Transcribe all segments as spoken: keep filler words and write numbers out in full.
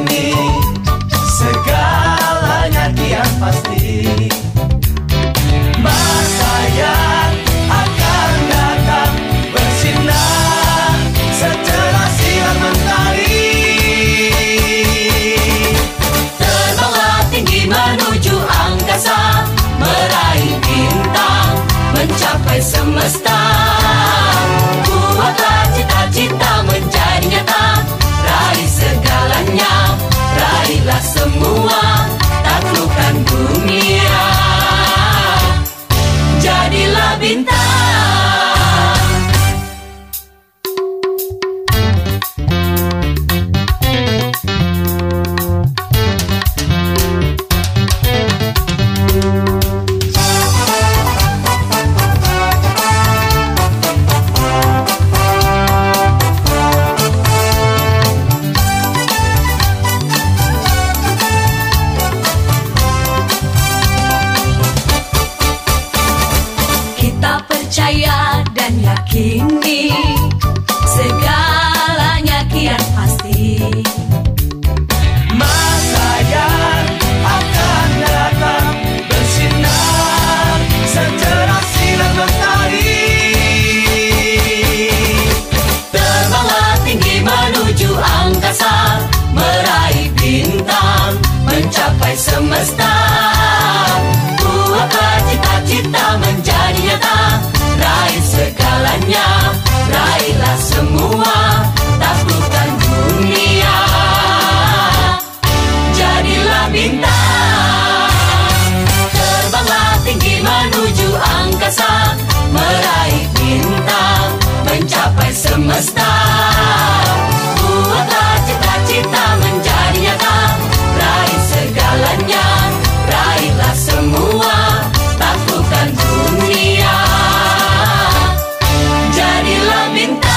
kini, segalanya kian pasti. Masa yang akan datang bersinar secerah sinar mentari. Terbanglah tinggi menuju angkasa, meraih bintang, mencapai semesta. Buatlah cita-cita menjadi nyata, raih segalanya, raihlah semua, taklukkan dunia. Jadilah bintang. Percaya dan yakini, segalanya kian pasti. Masa yang akan datang bersinar secerah sinar mentari. Terbanglah tinggi menuju angkasa, meraih bintang, mencapai semesta. Buatlah cita-cita menjadi nyata, raih segalanya, raihlah semua, taklukkan dunia. Jadilah bintang. Terbanglah tinggi menuju angkasa, meraih bintang, mencapai semesta. Buatlah cita-cita menjadi nyata, raih segalanya, raihlah semua, taklukkan dunia. Jadilah bintang.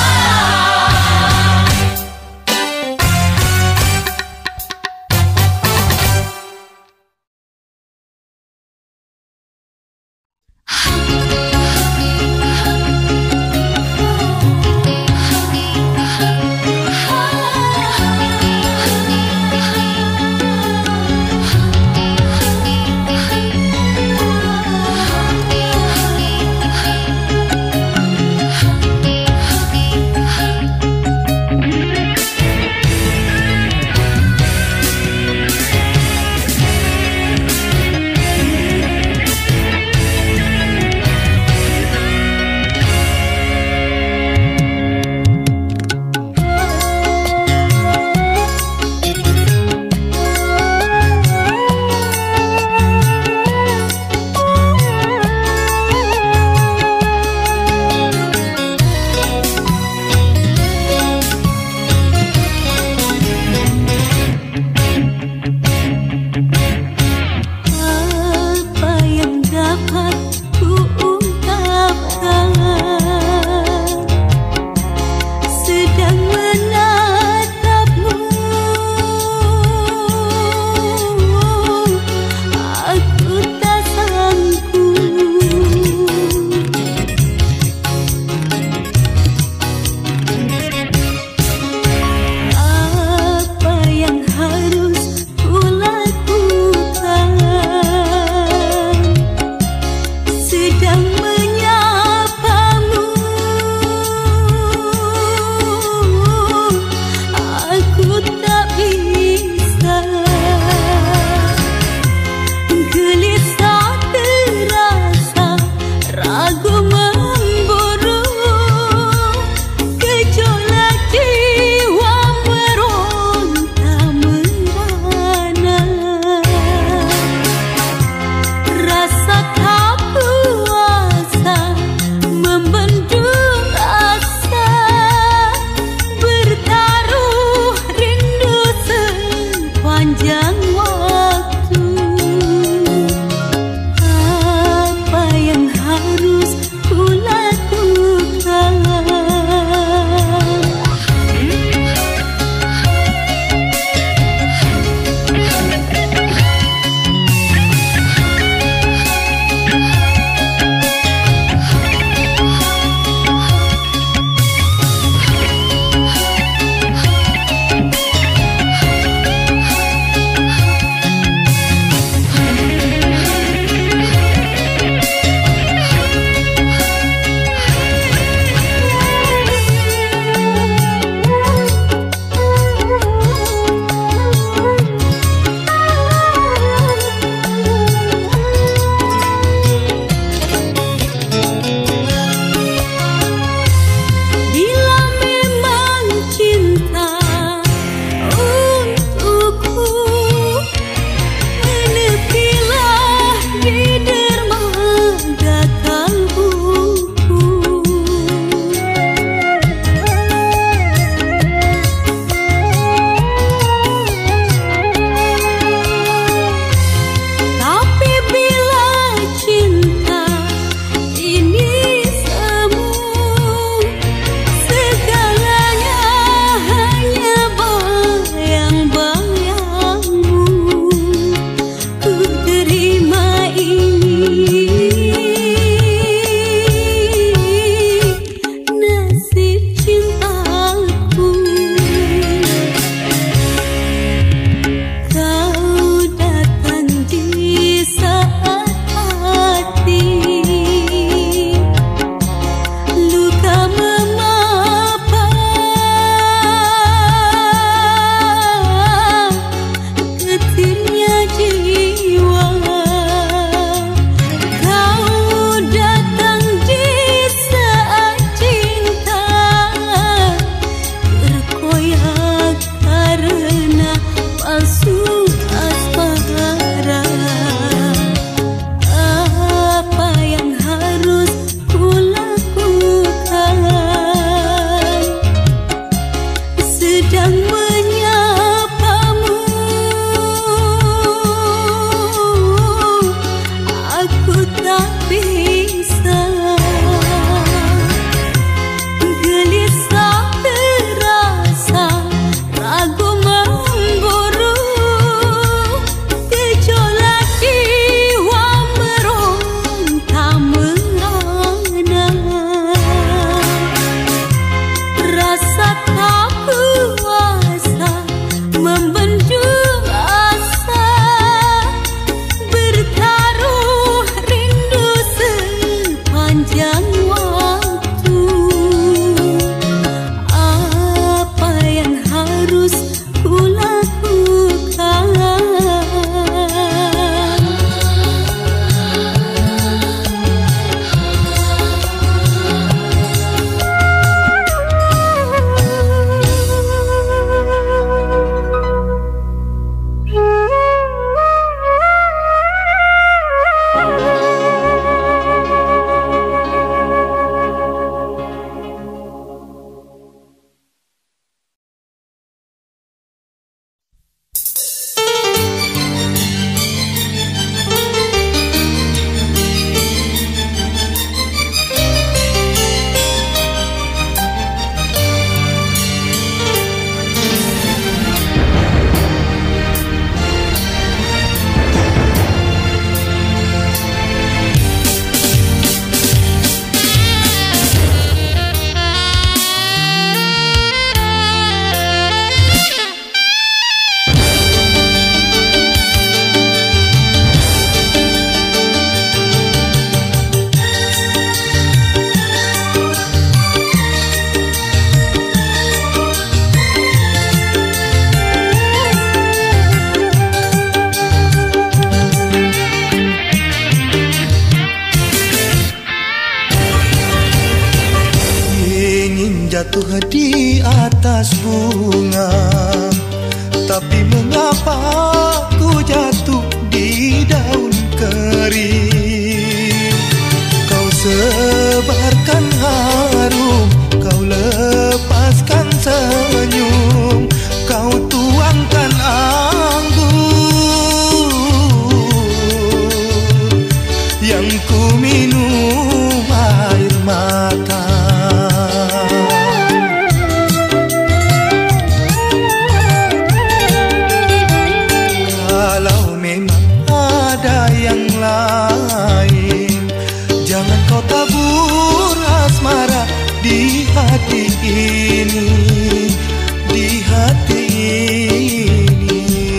jatuh di atas bunga, tapi mengapa ku jatuh di daun kering? Kau sebarkan harum, kau lepaskan senyum, kau tuangkan anggur yang ku minum air mata. Kalau memang ada yang lain, jangan kau tabur asmara di hati ini, di hati ini.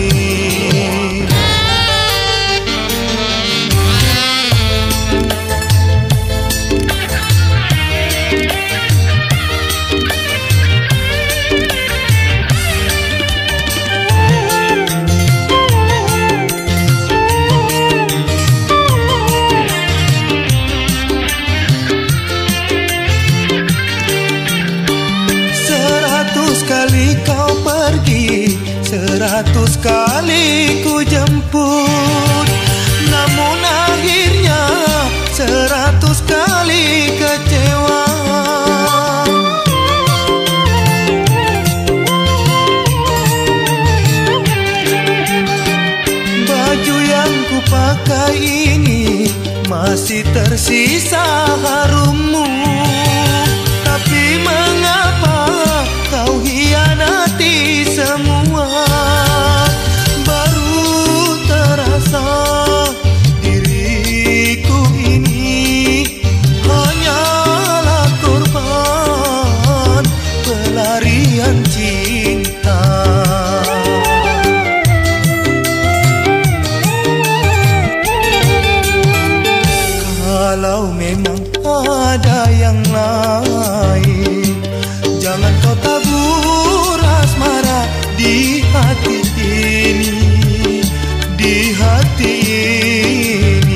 Seratus kali ku jemput, namun akhirnya seratus kali kecewa. Baju yang ku pakai ini masih tersisa harummu, tapi mengapa kau hianati semua? Baru terasa diriku ini hanyalah korban pelarian cinta. Kalau memang ada yang lain, jangan kau tabur asmara di hati ini, di hati ini.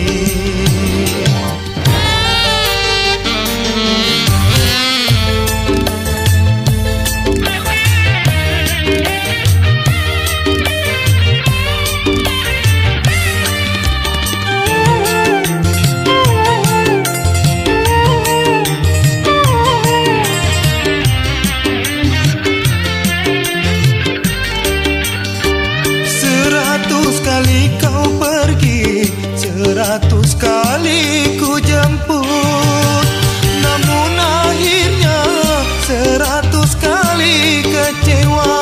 Seratus kali ku jemput, namun akhirnya seratus kali kecewa.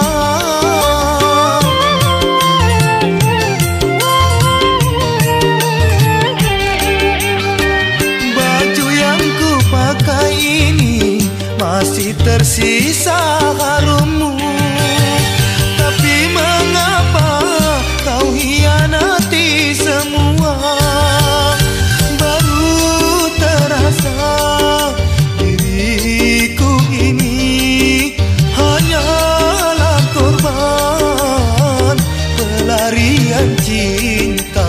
Baju yang ku pakai ini masih tersisa harummu, tapi mengapa kau hianati semua? Baru terasa diriku ini hanyalah korban pelarian cinta.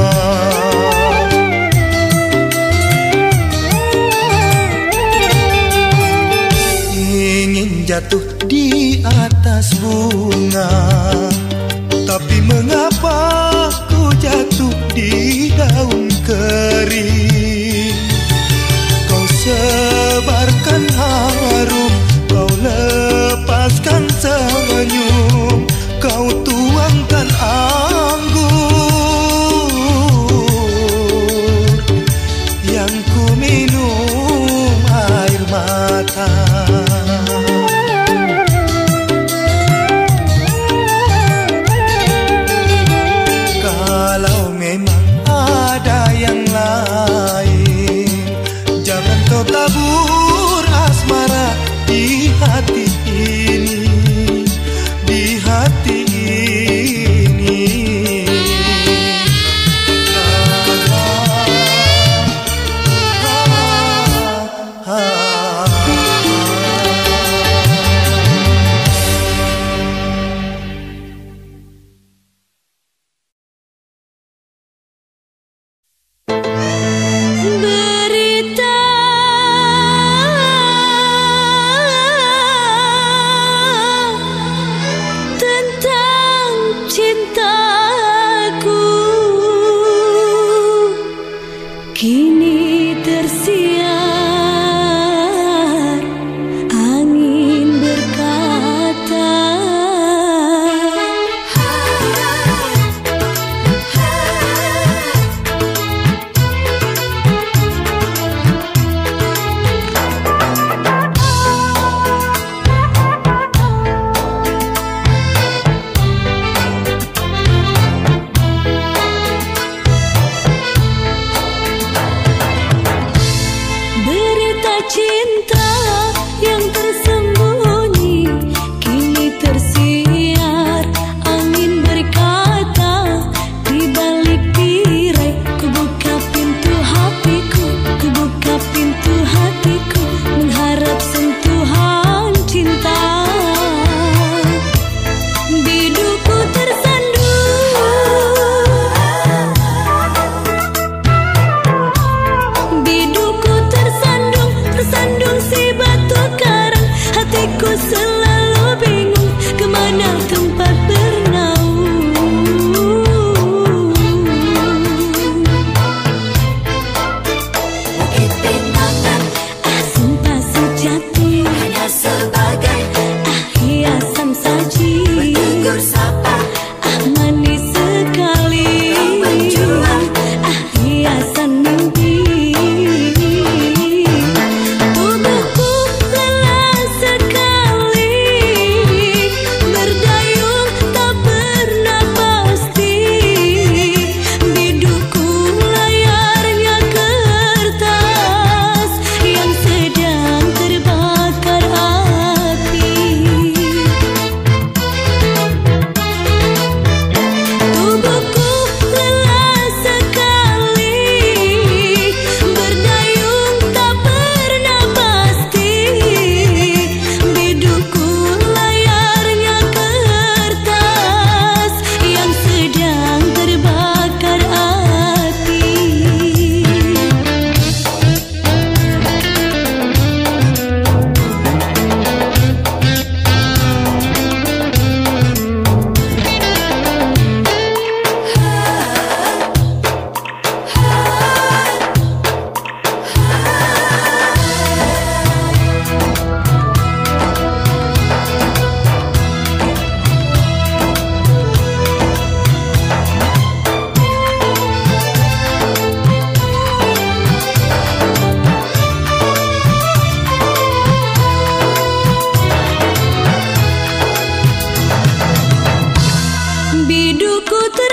Ingin jatuh di atas bunga, tapi mengapa ku jatuh di daun kering? Kau sebarkan harum, kau lepaskan senyum, kau tuangkan anggur yang ku minum air mata.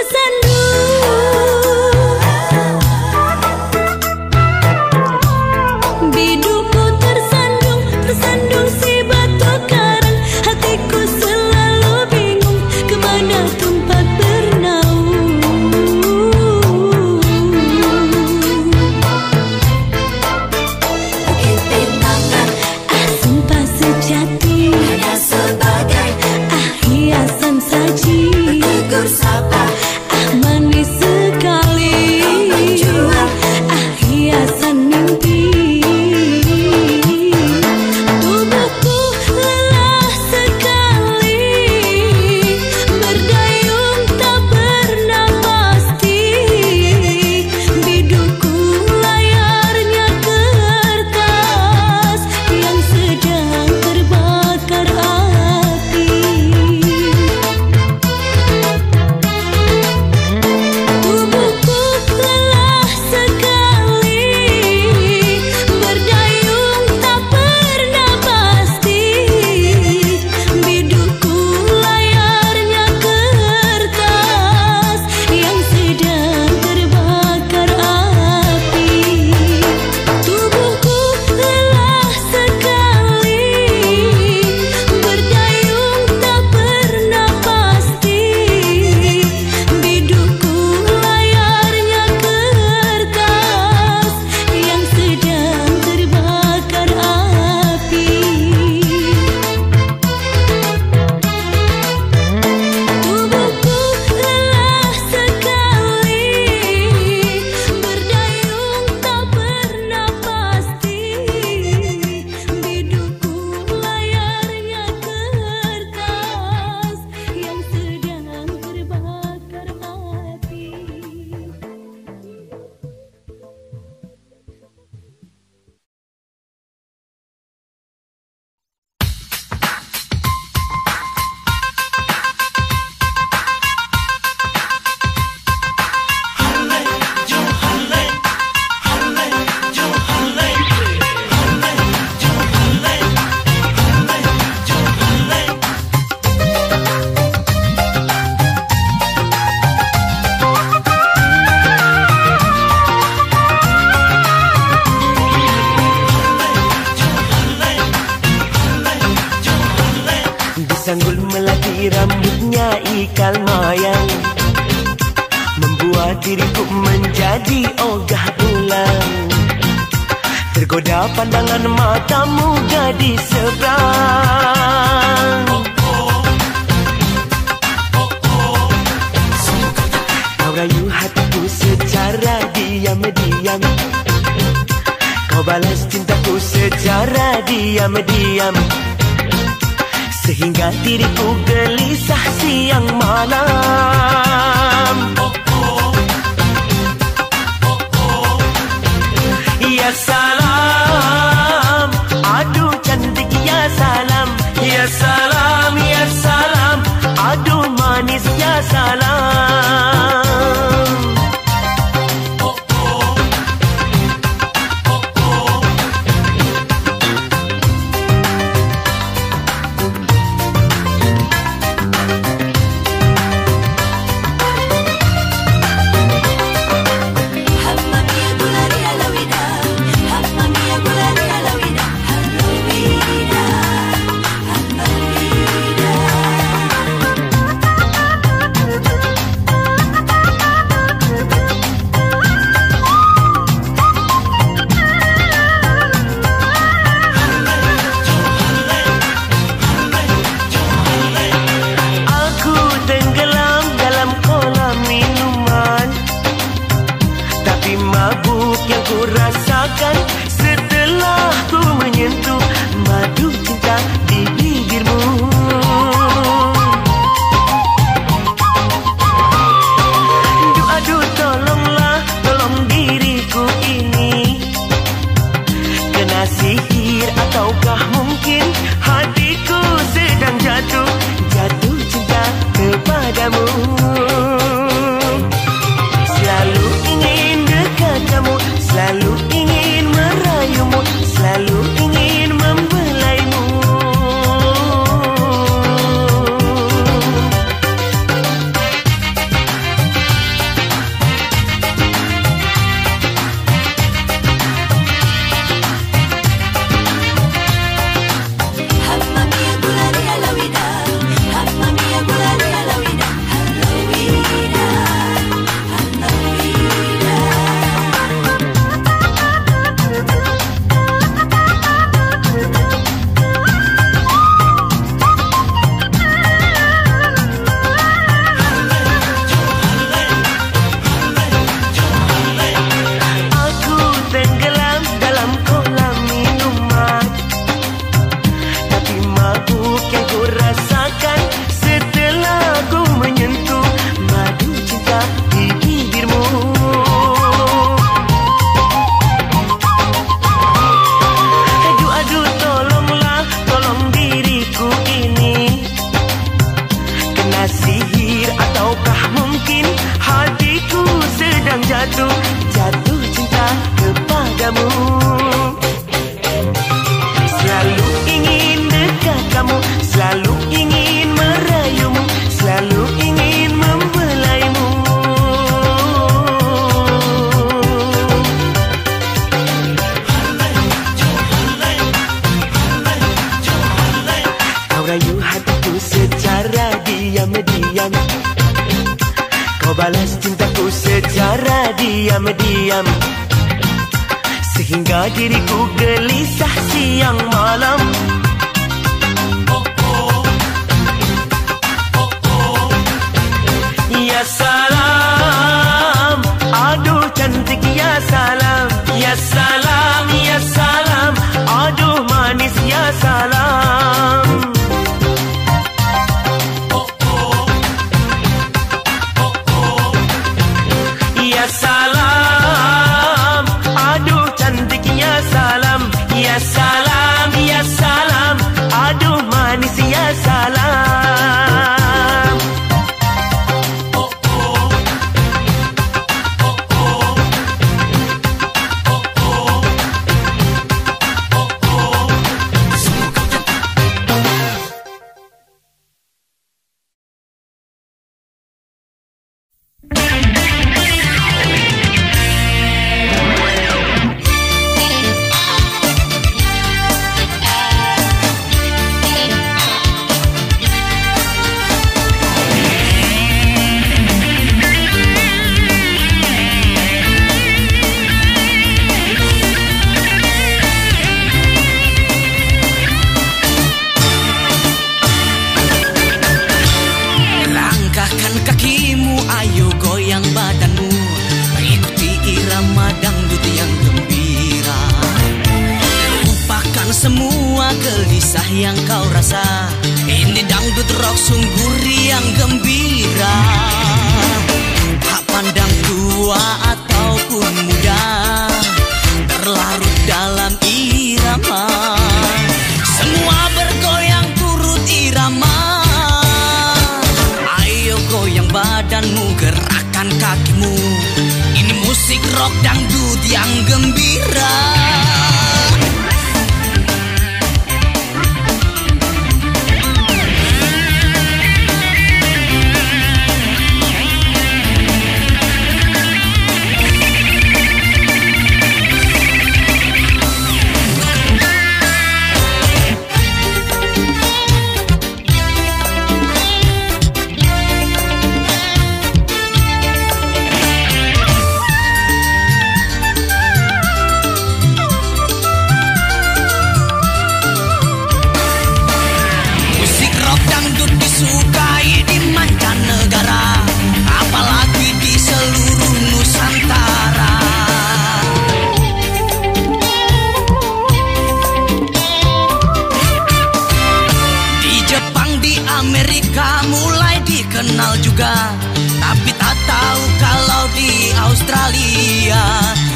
Sanggul melati rambutnya ikal mayang, membuat diriku menjadi ogah ulang. Tergoda pandangan matamu gadis seberang. Kau rayu hatiku secara diam-diam, kau balas cintaku secara diam-diam, sehingga diriku gelisah siang malam. Ya salam, aduh cantik ya salam. Ya salam, ya salam, aduh manis ya salam. jatuh, jatuh cinta kepadamu. Selalu ingin dekat kamu, selalu ingin merayumu, selalu ingin membelaimu. Kau rayu hatiku secara diam-diam, kau balas cintaku secara diam-diam, sehingga diriku gelisah siang malam. Oh, oh. Oh, oh. Ya salam, aduh cantik ya salam. Ya salam, ya salam, aduh manis ya salam. Oh, oh. Oh, oh. Ya salam, aduh cantik ya salam. Ya salam, ya salam, aduh manis ya salam. Oh, oh. Oh, oh. Oh, oh. Oh, oh. Sungguh kau cantik. Langkahkan kakimu, ayo goyang badanmu, ikuti irama dangdut yang gembira. Lupakan semua gelisah yang kau rasa, ini dangdut rock sungguh riang gembira. Tak pandang tua ataupun muda, terlarut dalam irama, semua bergoyang turut irama. Goyang badanmu, gerakan kakimu, ini musik rock dangdut yang gembira. Disukai di mancanegara, apalagi di seluruh Nusantara. Di Jepang, di Amerika mulai dikenal juga, tapi tak tahu kalau di Australia.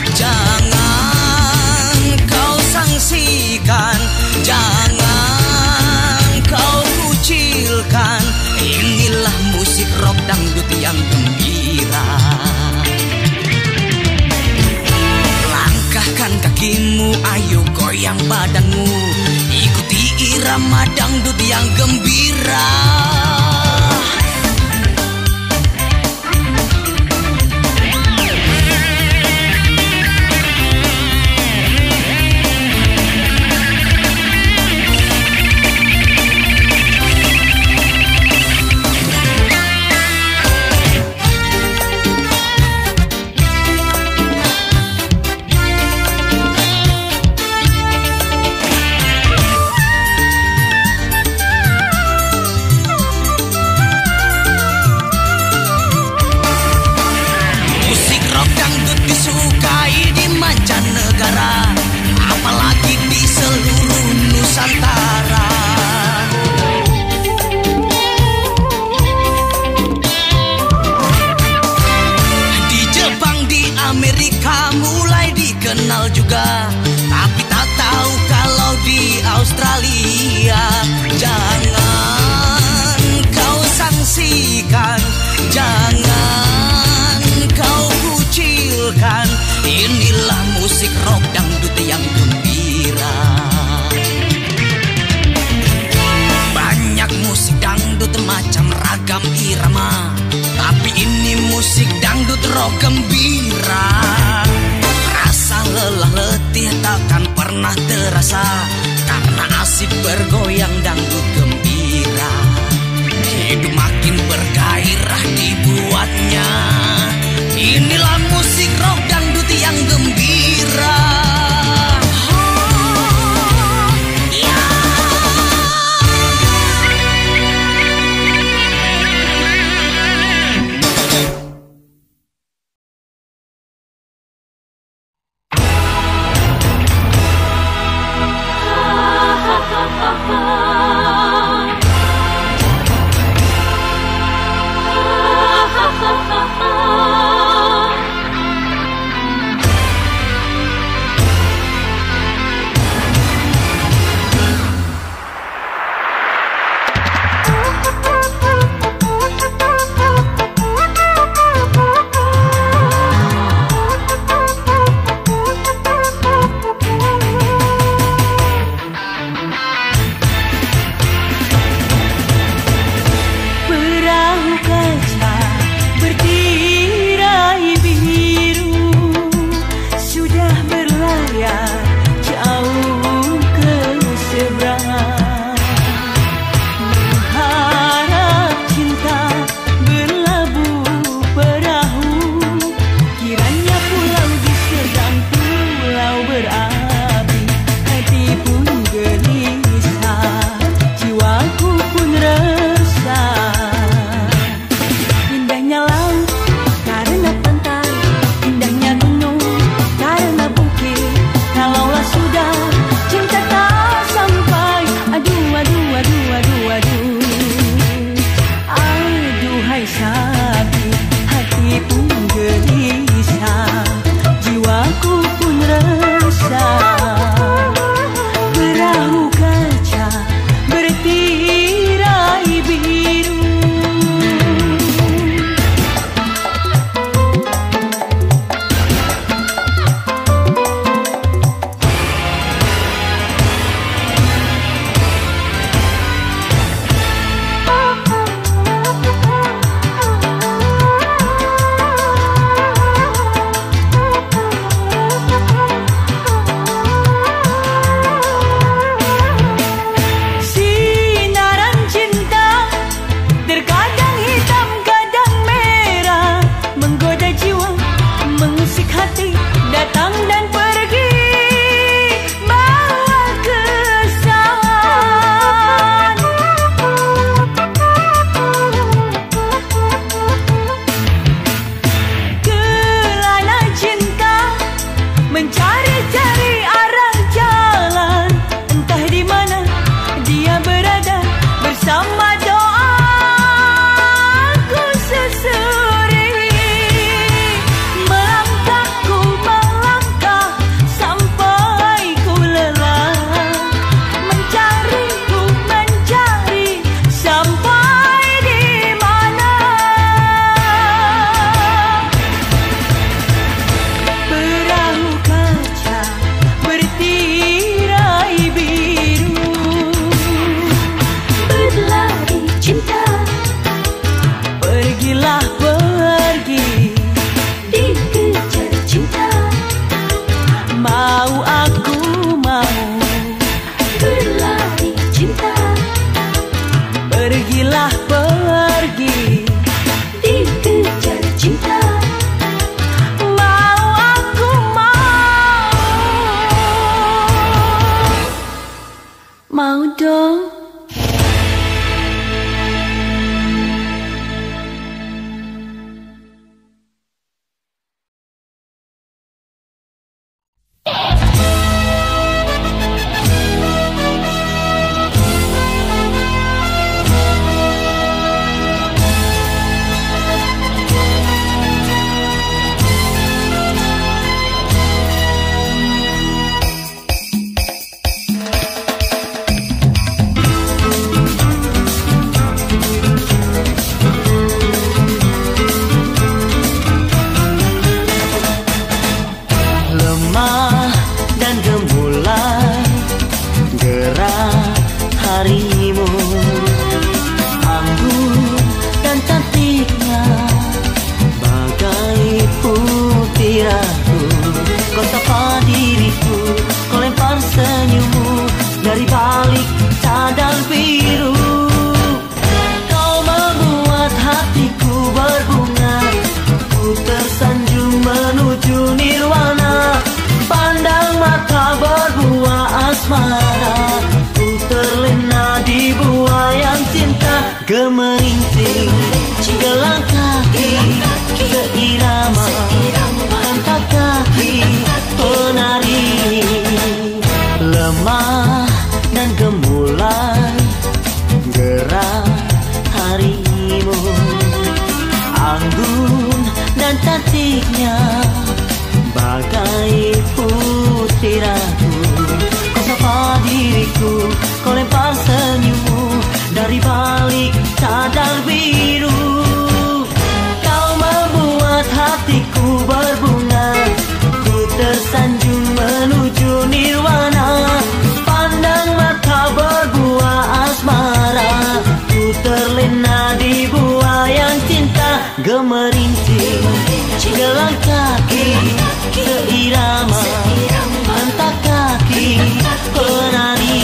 Jangan kau sangsikan, jangan kau kucilkan, inilah musik rock dangdut yang gembira. Langkahkan kakimu, ayo goyang badanmu, ikuti irama dangdut yang gembira. Australia. Jangan kau sangsikan, jangan kau kucil musik dangdut rock gembira. Rasa lelah letih takkan pernah terasa, karena asik bergoyang dangdut gembira. Hidup makin bergairah dibuatnya. Inilah musik rock dangdut yang gembira. yang cantiknya, bagai putih ratu. Kau sapa diriku, kau lempar senyummu dari balik cadar biru. Kau membuat hatiku berbunga, ku tersanjung menuju nirwana. Pandang mata berbuah asmara, ku terlena di buah yang cinta. Gemerincing gelang kaki seirama, hentak kaki penari.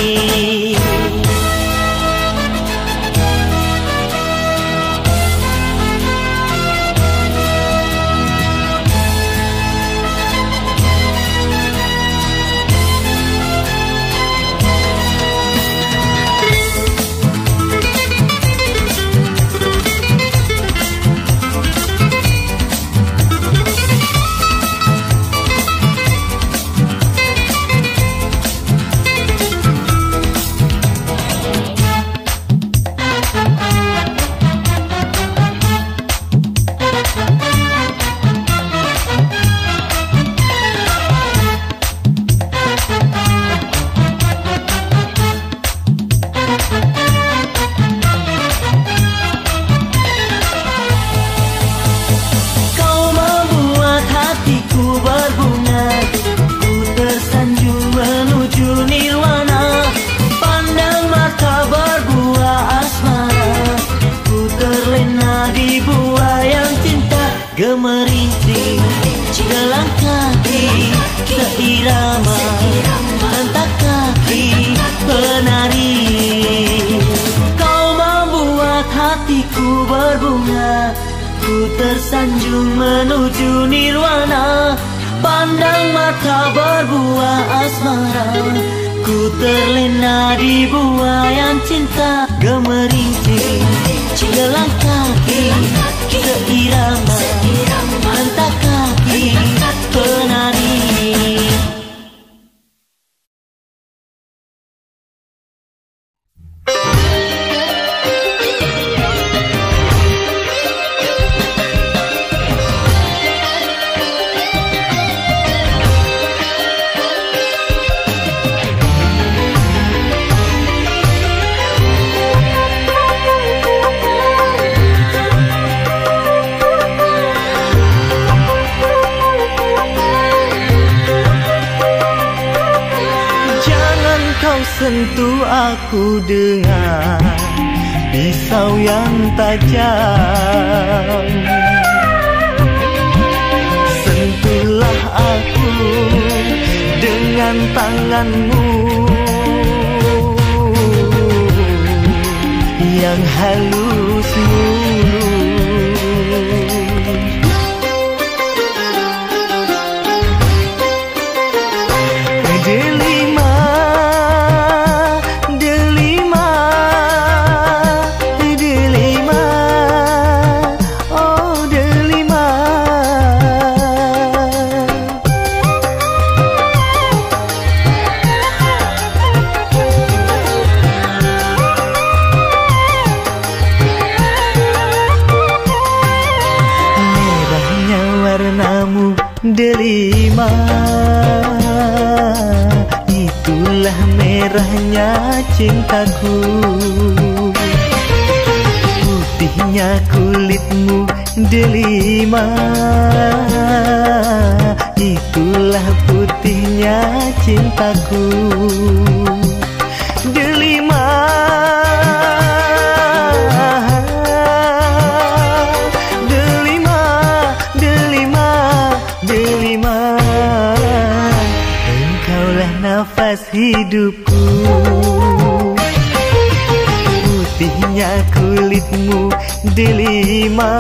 Gemerincing gelang kaki seirama, hentak kaki penari. Kau membuat hatiku berbunga, ku tersanjung menuju nirwana. Pandang mata berbuah asmara, ku terlena di buah yang cinta. Gemerincing gelang kaki seirama, hentak kaki penari. Sentuh aku dengan pisau yang tajam, sentuhlah aku dengan tanganmu yang halus mulus. Delima, itulah merahnya cintaku. Putihnya kulitmu delima, itulah putihnya cintaku. Delima, nafas hidupku. Putihnya kulitmu delima,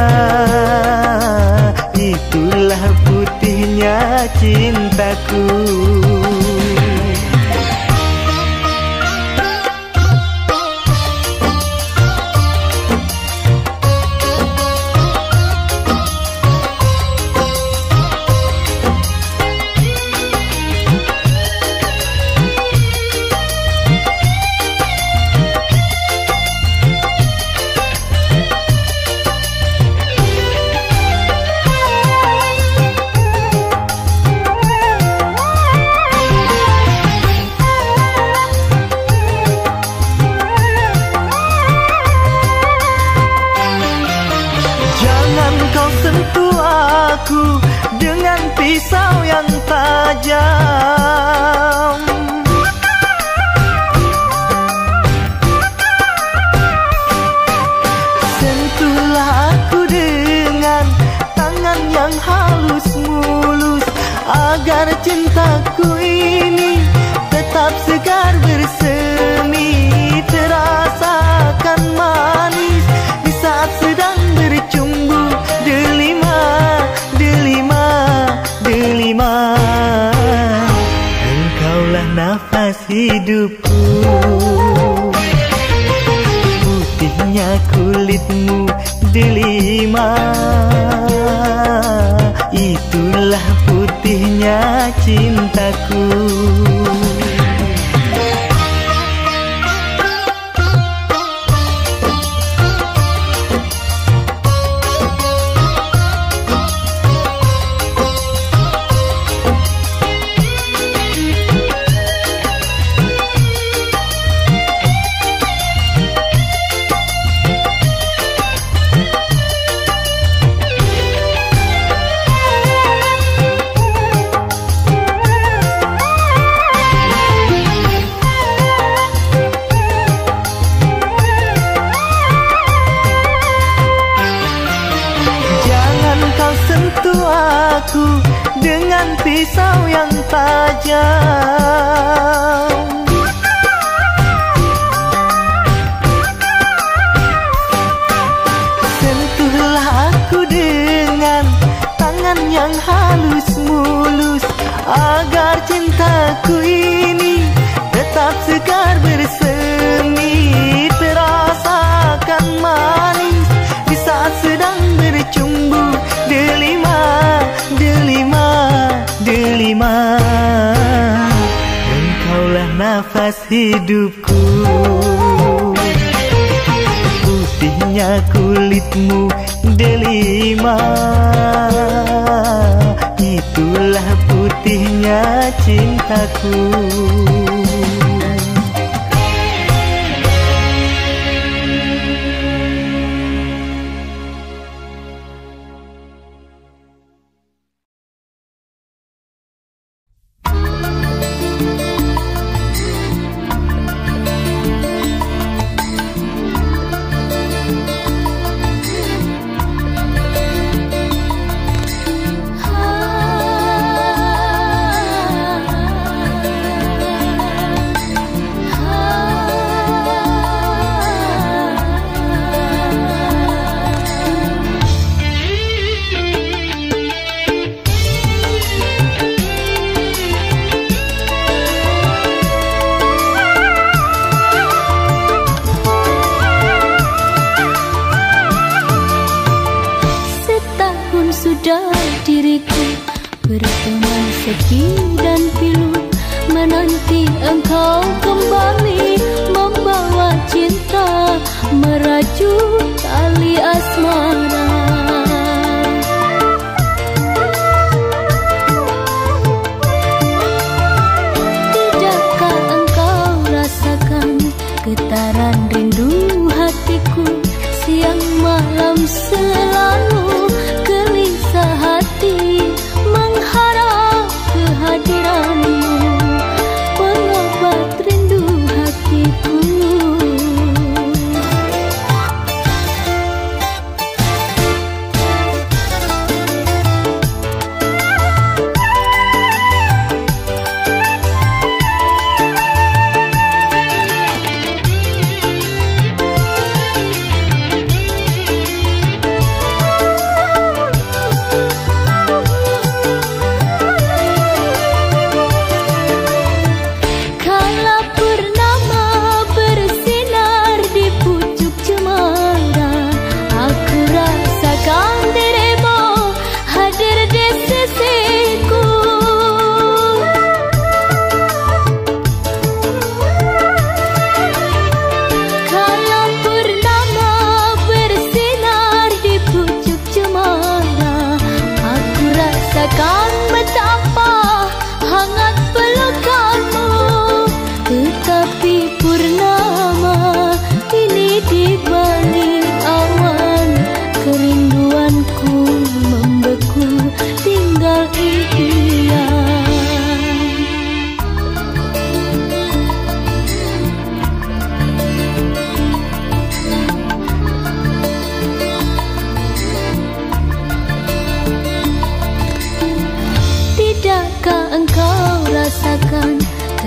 itulah putihnya cintaku. aku dengan pisau yang tajam. Sentuhlah aku dengan tangan yang halus mulus, agar cintaku ini tetap segar bersemi, terasakan manis di saat sedang bercumbu, delima, delima, delima. Engkaulah nafas hidupku, putihnya kulitmu delima, itulah putihnya cintaku. Aku dengan pisau yang tajam. Sentuhlah aku dengan tangan yang halus mulus, agar cintaku ini tetap segar bersemi, terasakan manis di saat sedang bercumbu, delima, delima, delima. Engkaulah nafas hidupku, putihnya kulitmu delima, itulah putihnya cintaku.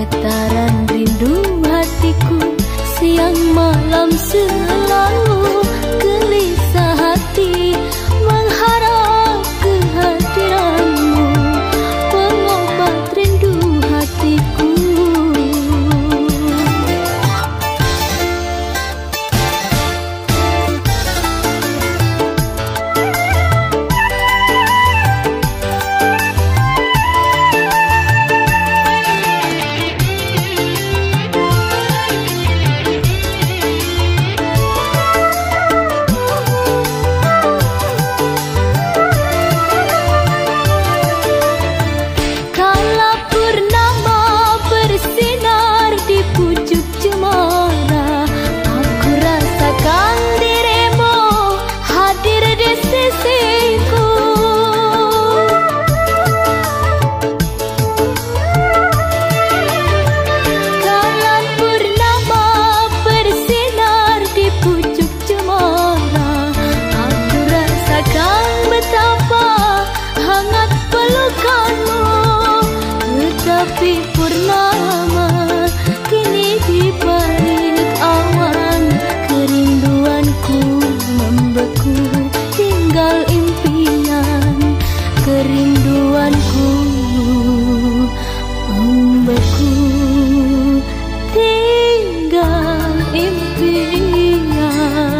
getaran rindu hatiku, siang malam selalu gelisah hati mengharap kehadiranmu, pengobat rindu hatiku. Tapi purnama kini di balik awan, kerinduanku membeku, tinggal impian. Kerinduanku membeku, tinggal impian.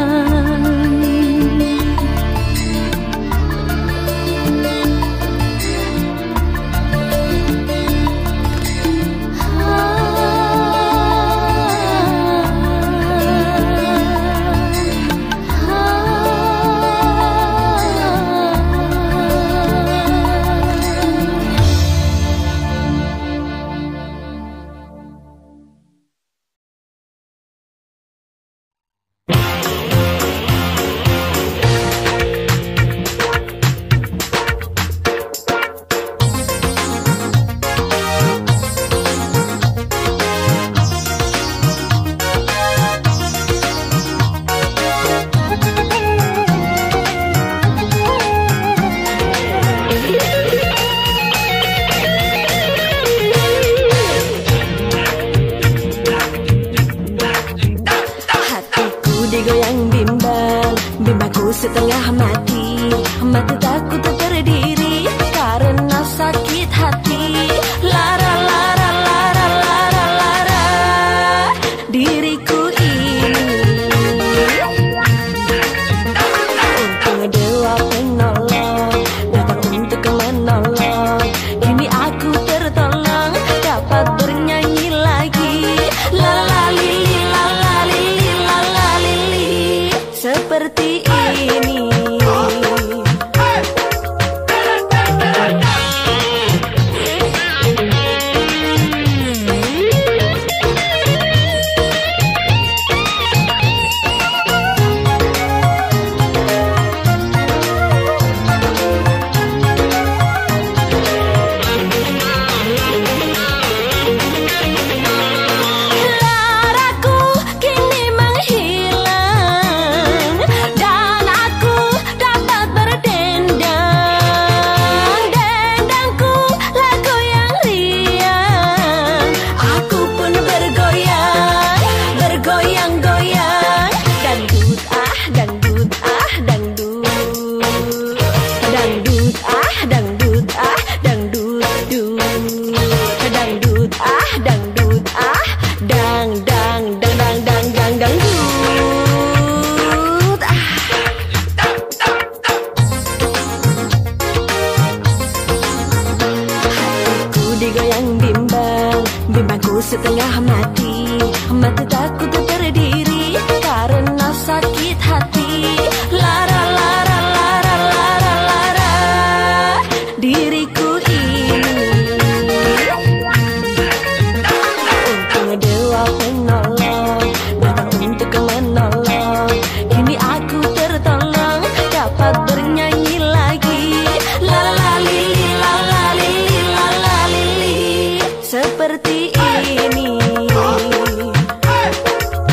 Digoyang bimbang, bimbangku setengah mati, mati takut tak berdiri karena sakit hati. Lara, lara, lara, lara, lara, diriku ini untung dewa penolong datang untuk menolong. Kini aku tertolong, dapat bernyanyi lagi. Lala lili, lala lili, lala lili, seperti ini. Digoyang bimbang, bimbangku setengah mati, mati takut tak berdiri karena sakit hati. Lara, lara, lara, lara, lara, diriku ini untung dewa penolong datang untuk menolong. Kini aku tertolong, dapat bernyanyi lagi. Lala lili, lala lili, lala lili, seperti ini.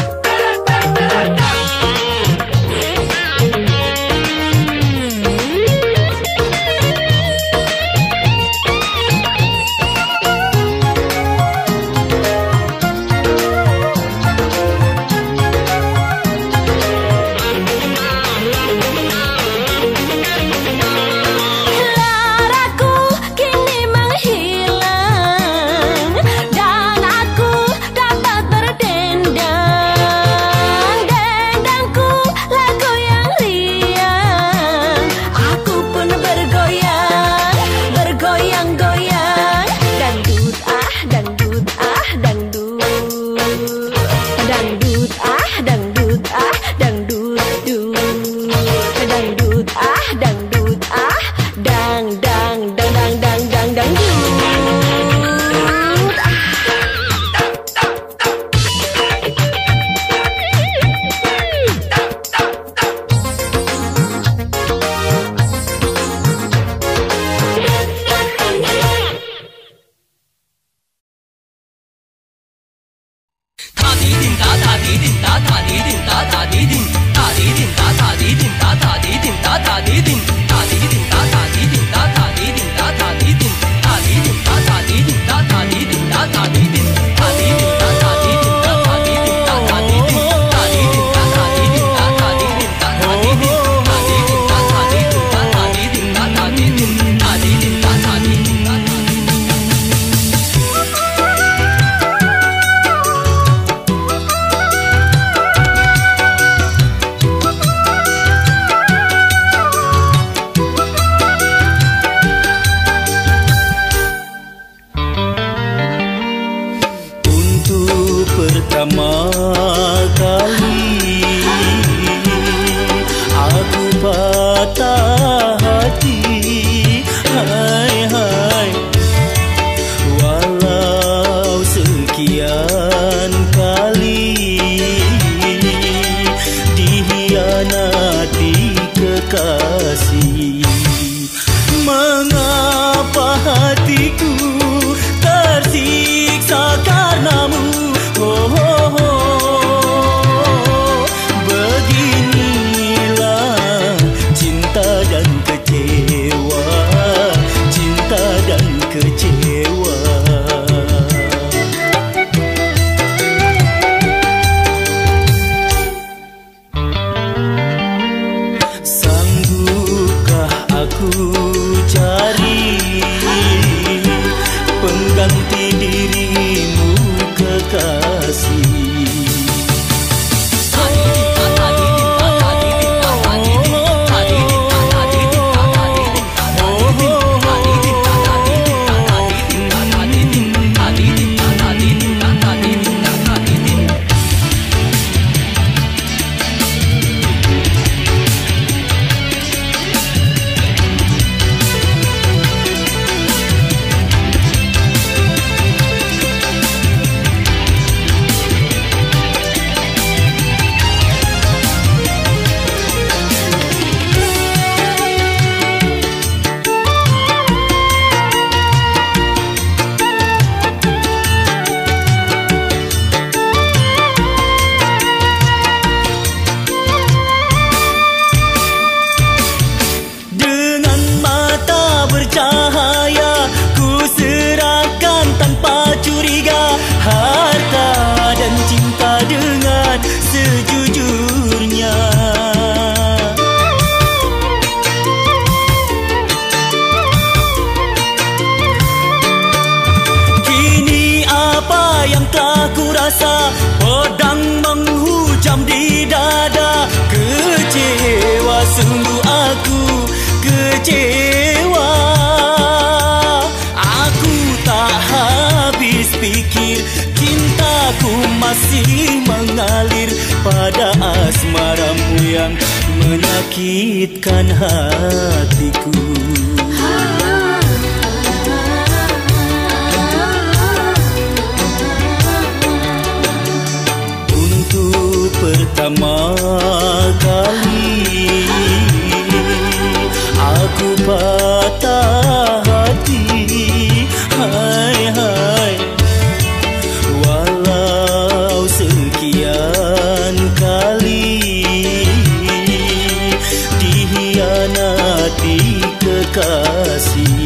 Mengapa hatiku tersiksa karenamu? Oh, oh, oh. Beginilah cinta dan kecewa, cinta dan kecewa. Sanggupkah aku cari pengganti dirimu kekasih? Pedang menghujam di dada, kecewa sungguh aku, kecewa. Aku tak habis pikir, cintaku masih mengalir pada asmaramu yang menyakitkan hatiku. Pertama kali aku patah hati, hai hai. Walau sekian kali dihianati kekasih.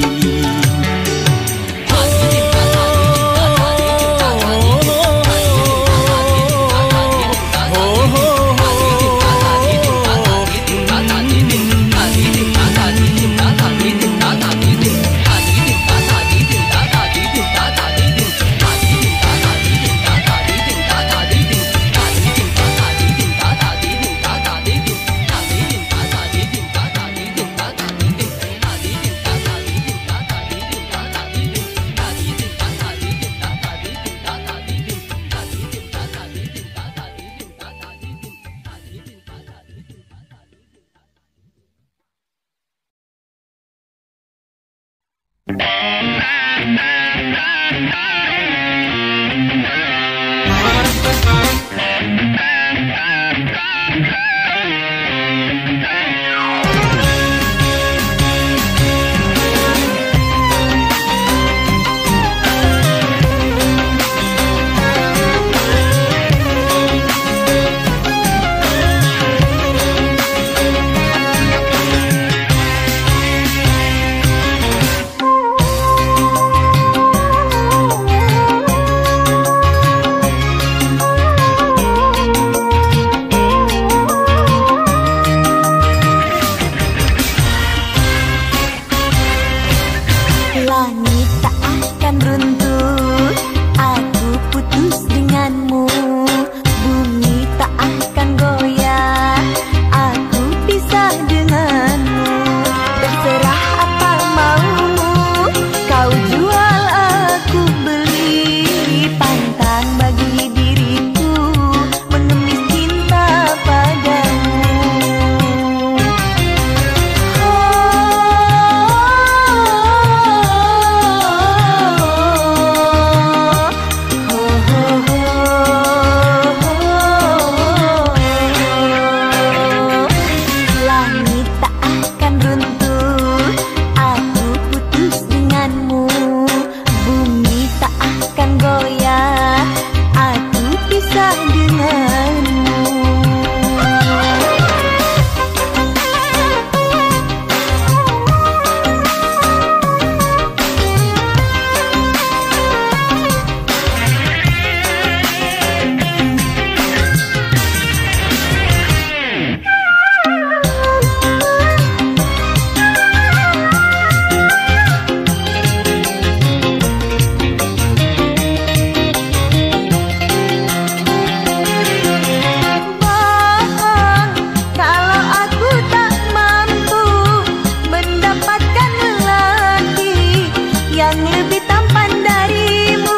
yang lebih tampan darimu.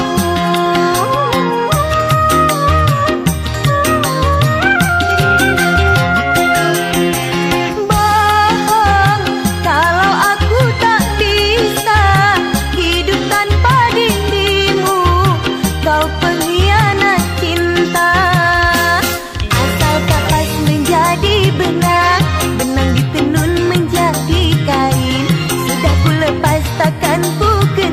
Bohong kalau aku tak bisa hidup tanpa dirimu. Kau pengkhianat cinta. Asal kapas menjadi benang, benang ditenun menjadi kain. Sudah ku lepas takkan ku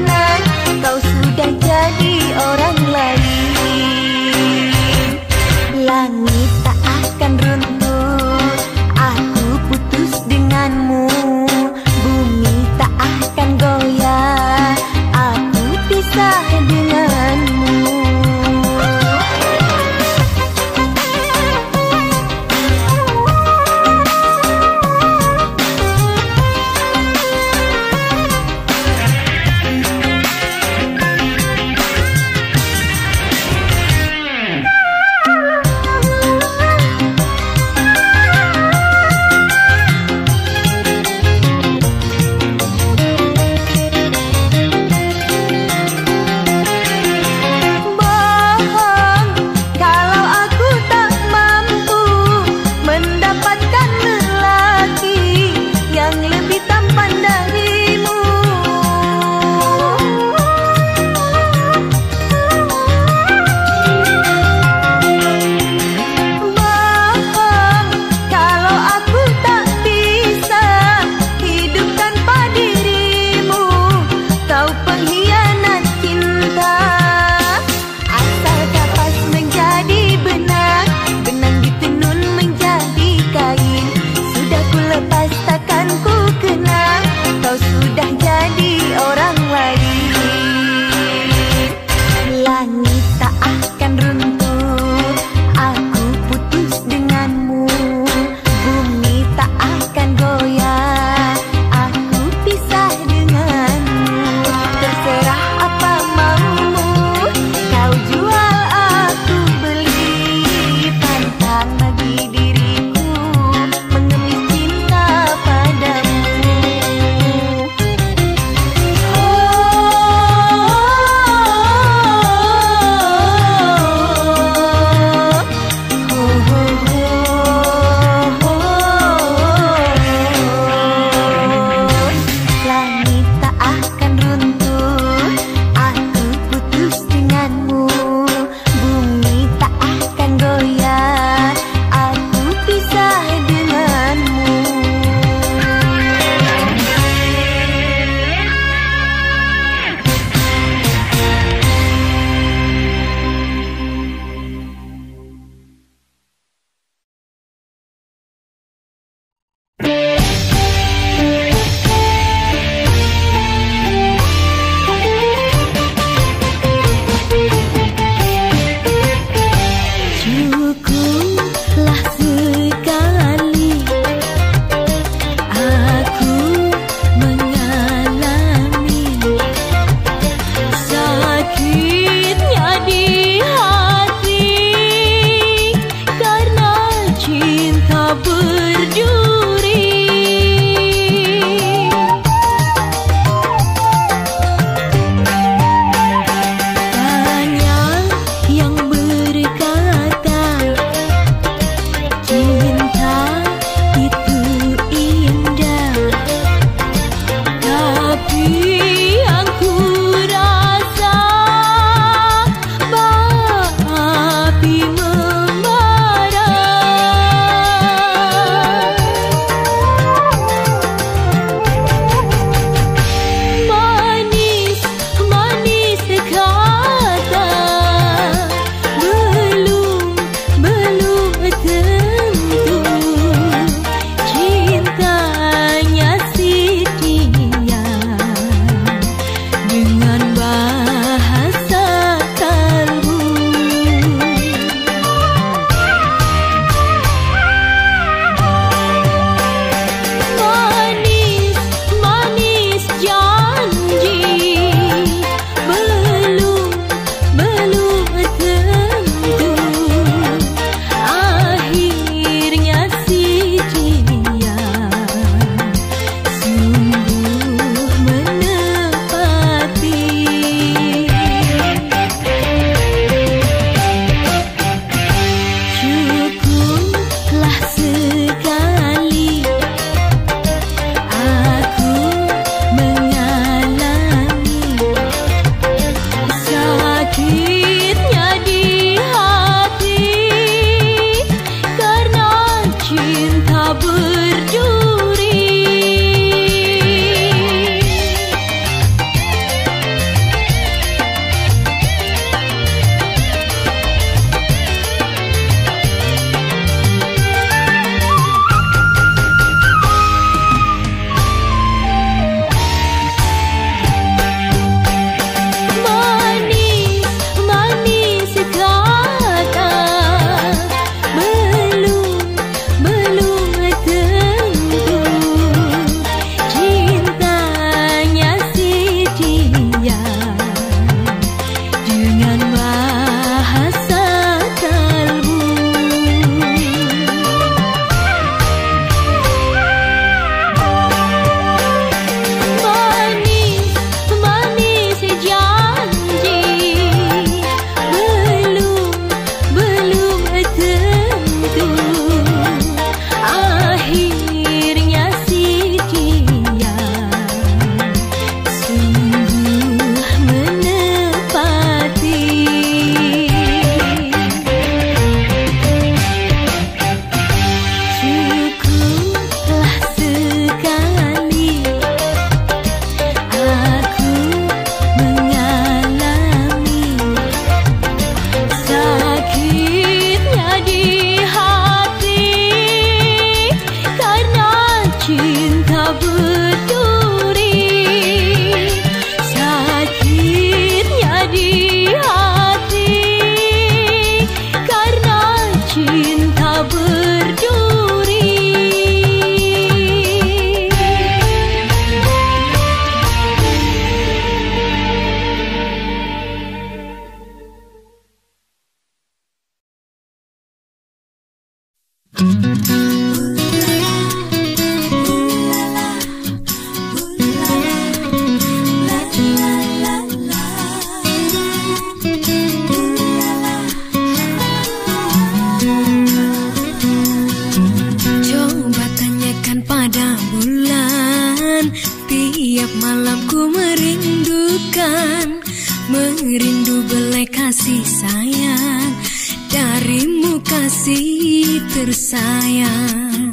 Tiap malam ku merindukan, merindu belai kasih sayang darimu kasih tersayang.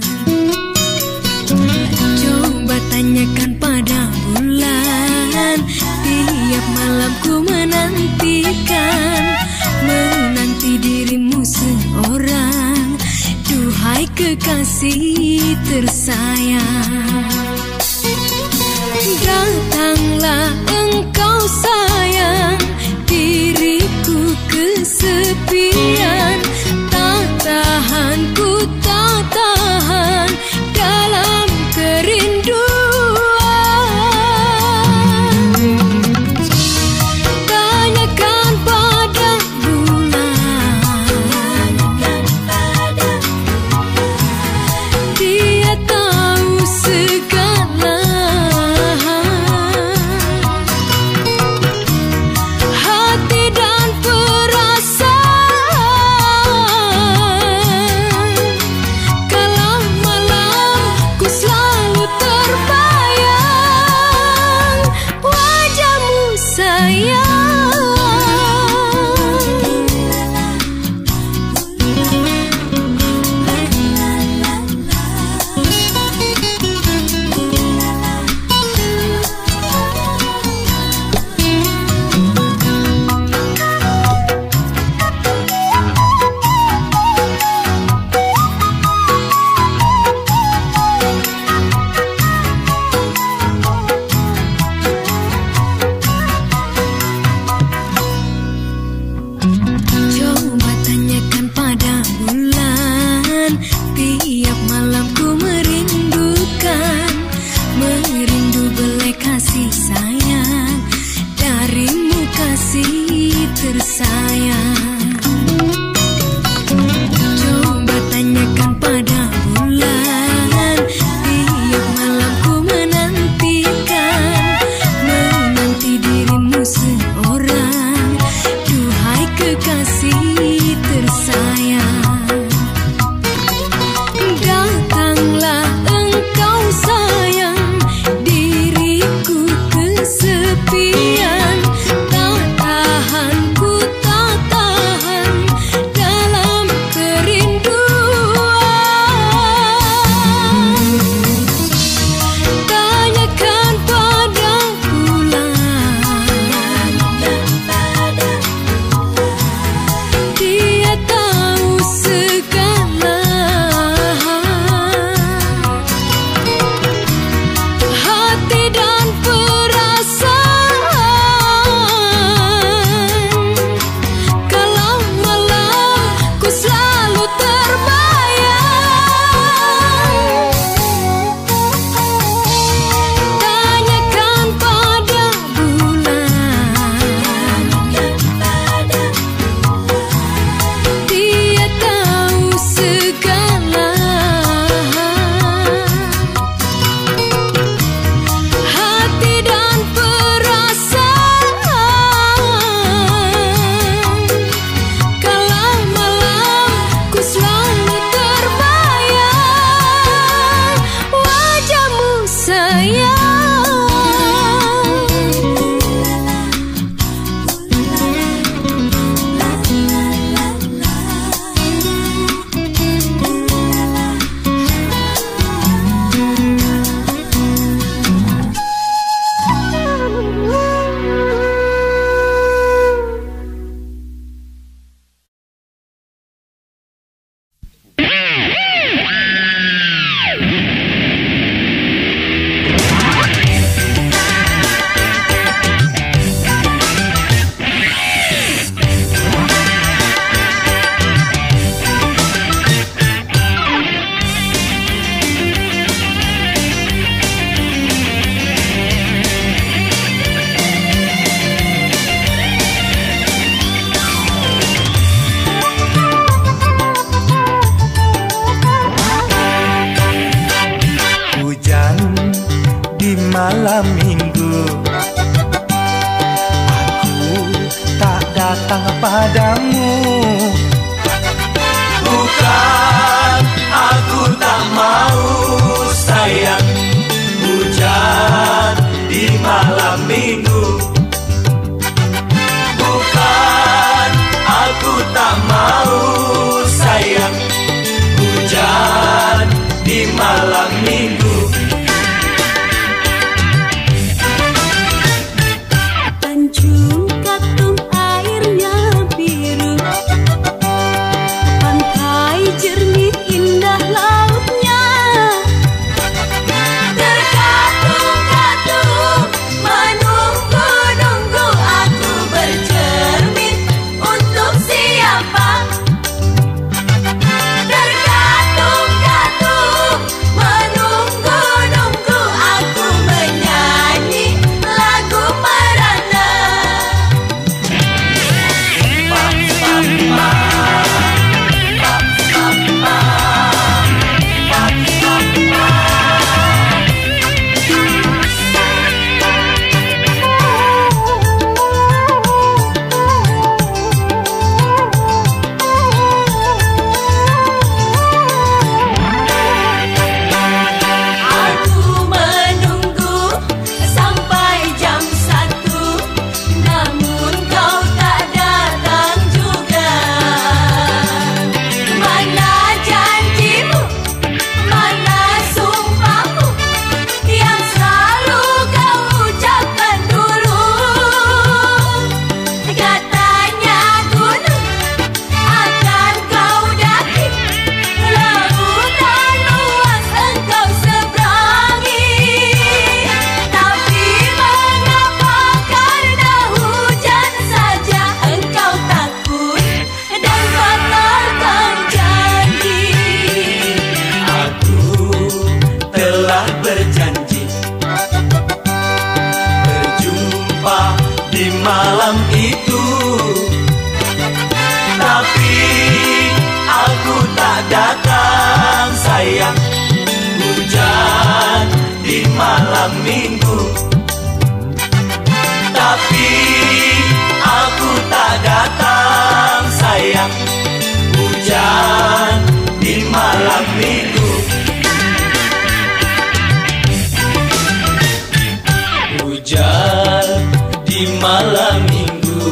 Coba tanyakan pada bulan, tiap malam ku menantikan, menanti dirimu seorang, duhai kekasih tersayang. Datanglah engkau sayang, diriku kesepian, tak tahan ku tak tahan dalam kerinduan. Tanyakan pada bulan, dia tahu segala. Hati dan perasaan, kalau malam ku selalu terbayang wajahmu sayang. Coba tanyakan pada bulan, tiap malam ku merindukan, merindu belai kasih sayang darimu kasih tersayang. Coba tanyakan pada bulan, tiap malam ku menantikan, menanti dirimu seorang, duhai kekasih tersayang. Datanglah engkau sayang, diriku kesepian, tak tahan ku tak tahan dalam kerinduan. Tanyakan pada bulan, dia tahu segala. Hati dan perasaan, kalau malam ku selalu terbayang. Tanyakan pada bulan, dia tahu segala. Hati dan perasaan, kalau malam ku selalu terbayang wajahmu sayang. Hujan di malam minggu, aku tak datang padamu. Bukan aku tak mau sayang, hujan malam itu. Tapi aku tak datang sayang, hujan di malam minggu. Tapi aku tak datang sayang, hujan di malam minggu. Hujan di malam minggu.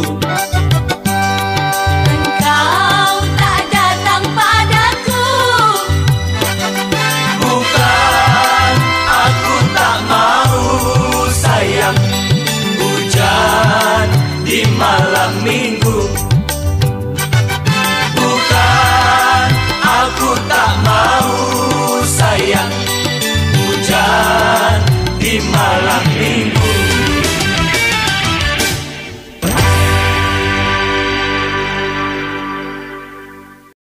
Engkau tak datang padaku. Bukan aku tak mau sayang, hujan di malam minggu. Bukan aku tak mau sayang, hujan di malam